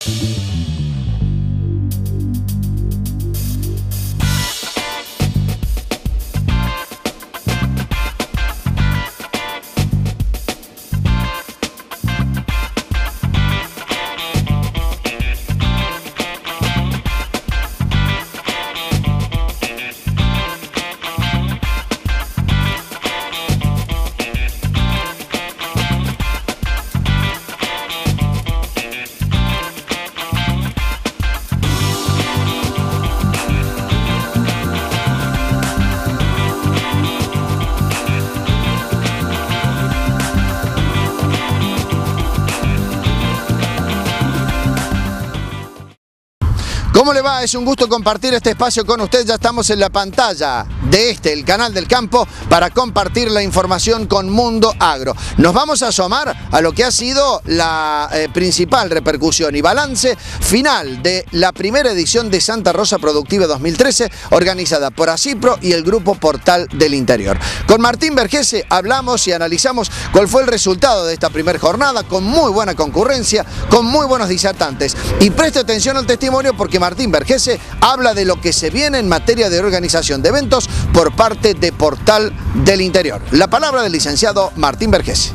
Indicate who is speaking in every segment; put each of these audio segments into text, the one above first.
Speaker 1: ¿Cómo le va? Es un gusto compartir este espacio con usted. Ya estamos en la pantalla de el canal del campo, para compartir la información con Mundo Agro. Nos vamos a asomar a lo que ha sido la principal repercusión y balance final de la primera edición de Santa Rosa Productiva 2013, organizada por Acipro y el Grupo Portal del Interior. Con Martín Vergese hablamos y analizamos cuál fue el resultado de esta primera jornada, con muy buena concurrencia, con muy buenos disertantes. Y preste atención al testimonio, porque Martín Vergese habla de lo que se viene en materia de organización de eventos por parte de Portal del Interior. La palabra del licenciado Martín Vergese.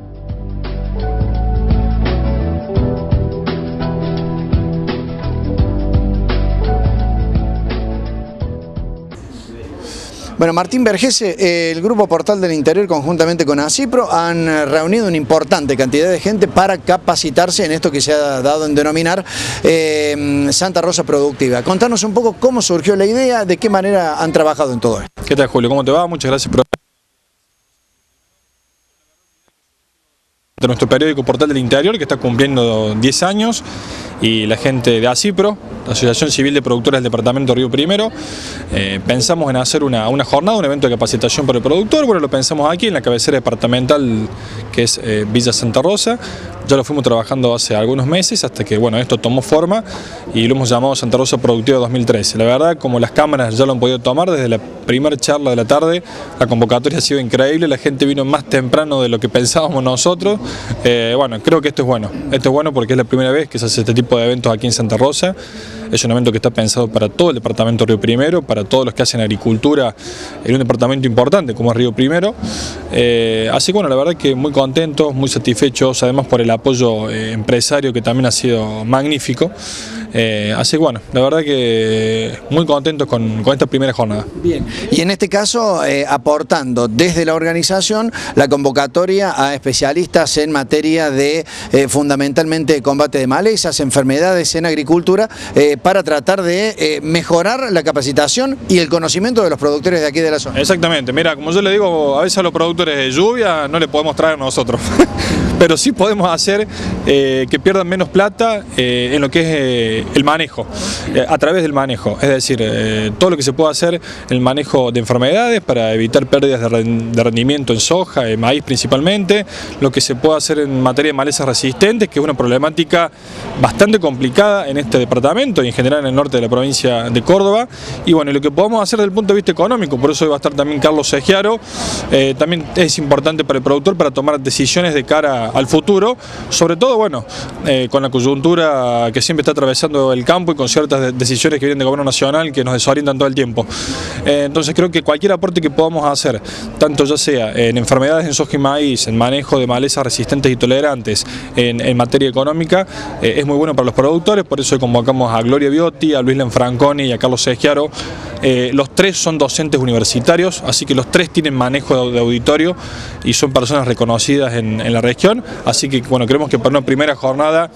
Speaker 1: Bueno, Martín Vergese, el Grupo Portal del Interior conjuntamente con Acipro han reunido una importante cantidad de gente para capacitarse en esto que se ha dado en denominar Santa Rosa Productiva. Contanos un poco cómo surgió la idea, de qué manera han trabajado en todo esto.
Speaker 2: ¿Qué tal, Julio? ¿Cómo te va? Muchas gracias por... de nuestro periódico Portal del Interior, que está cumpliendo 10 años, y la gente de Acipro, la Asociación Civil de Productores del Departamento Río Primero, pensamos en hacer una jornada, un evento de capacitación para el productor. Bueno, lo pensamos aquí en la cabecera departamental, que es Villa Santa Rosa. Ya lo fuimos trabajando hace algunos meses, hasta que bueno, esto tomó forma y lo hemos llamado Santa Rosa Productiva 2013. La verdad, como las cámaras ya lo han podido tomar, desde la primera charla de la tarde, la convocatoria ha sido increíble, la gente vino más temprano de lo que pensábamos nosotros. Bueno, creo que esto es bueno. Esto es bueno porque es la primera vez que se hace este tipo de eventos aquí en Santa Rosa. Es un evento que está pensado para todo el departamento Río Primero, para todos los que hacen agricultura en un departamento importante como es Río Primero. Así que bueno, la verdad que muy contentos, muy satisfechos, además por el apoyo empresario, que también ha sido magnífico. Así que bueno, la verdad que muy contentos con esta primera jornada.
Speaker 1: Bien, y en este caso aportando desde la organización la convocatoria a especialistas en materia de fundamentalmente combate de malezas, enfermedades en agricultura, para tratar de mejorar la capacitación y el conocimiento de los productores de aquí de la zona.
Speaker 2: Exactamente, mira, como yo le digo, a veces a los productores de lluvia no le podemos traer nosotros, pero sí podemos hacer que pierdan menos plata en lo que es el manejo, a través del manejo, es decir, todo lo que se puede hacer, el manejo de enfermedades para evitar pérdidas de rendimiento en soja, en maíz principalmente, lo que se puede hacer en materia de malezas resistentes, que es una problemática bastante complicada en este departamento y en general en el norte de la provincia de Córdoba. Y bueno, lo que podemos hacer desde el punto de vista económico, por eso hoy va a estar también Carlos Segiaro, también es importante para el productor para tomar decisiones de cara al futuro, sobre todo bueno, con la coyuntura que siempre está atravesando el campo y con ciertas decisiones que vienen del gobierno nacional que nos desorientan todo el tiempo. Entonces creo que cualquier aporte que podamos hacer, tanto ya sea en enfermedades en soja y maíz, en manejo de malezas resistentes y tolerantes, en materia económica, es muy bueno para los productores. Por eso convocamos a Gloria Biotti, a Luis Lanfranconi y a Carlos Segiaro. Los tres son docentes universitarios, así que los tres tienen manejo de auditorio y son personas reconocidas en la región. Así que bueno, creemos que para una primera jornada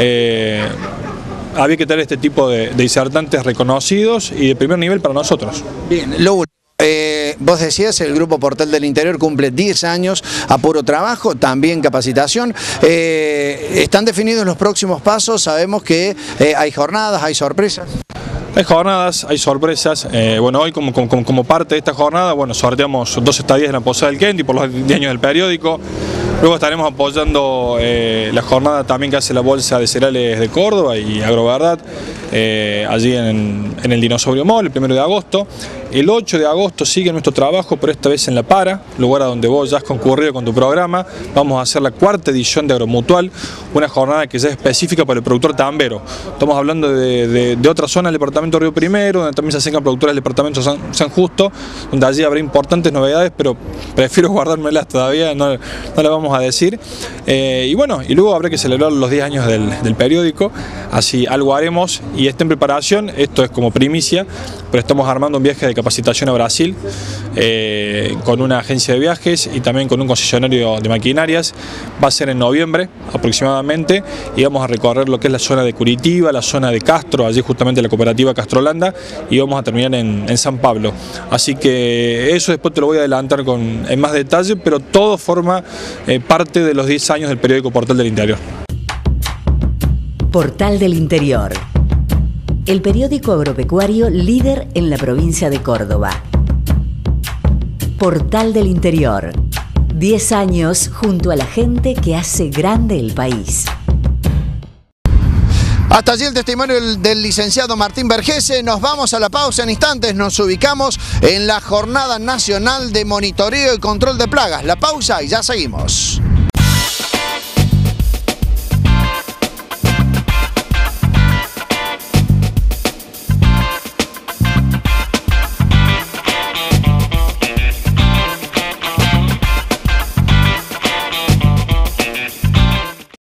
Speaker 2: había que tener este tipo de disertantes reconocidos y de primer nivel para nosotros.
Speaker 1: Bien, vos decías, el Grupo Portal del Interior cumple 10 años a puro trabajo, también capacitación. ¿Están definidos los próximos pasos? Sabemos que hay jornadas, hay sorpresas.
Speaker 2: Hay jornadas, hay sorpresas. Bueno, hoy como parte de esta jornada, bueno, sorteamos 2 estadías en la Posada del Kenti por los 10 años del periódico. Luego estaremos apoyando la jornada también que hace la Bolsa de Cereales de Córdoba y Agroverdad, allí en el Dinosaurio Mall, el 1 de agosto. El 8 de agosto sigue nuestro trabajo, pero esta vez en La Para, lugar a donde vos ya has concurrido con tu programa. Vamos a hacer la 4ª edición de Agromutual, una jornada que ya es específica para el productor tambero. Estamos hablando de otra zona del departamento Río Primero, donde también se acercan productores del departamento San Justo, donde allí habrá importantes novedades, pero prefiero guardármelas todavía, no las vamos a decir. Y bueno, y luego habrá que celebrar los 10 años del periódico, así algo haremos y está en preparación. Esto es como primicia, pero estamos armando un viaje de capacitación a Brasil con una agencia de viajes y también con un concesionario de maquinarias. Va a ser en noviembre aproximadamente y vamos a recorrer lo que es la zona de Curitiba, la zona de Castro, allí justamente la cooperativa Castrolanda, y vamos a terminar en San Pablo. Así que eso después te lo voy a adelantar en más detalle, pero todo forma parte de los 10 años del periódico Portal del Interior.
Speaker 3: Portal del Interior, el periódico agropecuario líder en la provincia de Córdoba. Portal del Interior, 10 años junto a la gente que hace grande el país.
Speaker 1: Hasta allí el testimonio del licenciado Martín Vergese. Nos vamos a la pausa en instantes. Nos ubicamos en la Jornada Nacional de Monitoreo y Control de Plagas. La pausa y ya seguimos.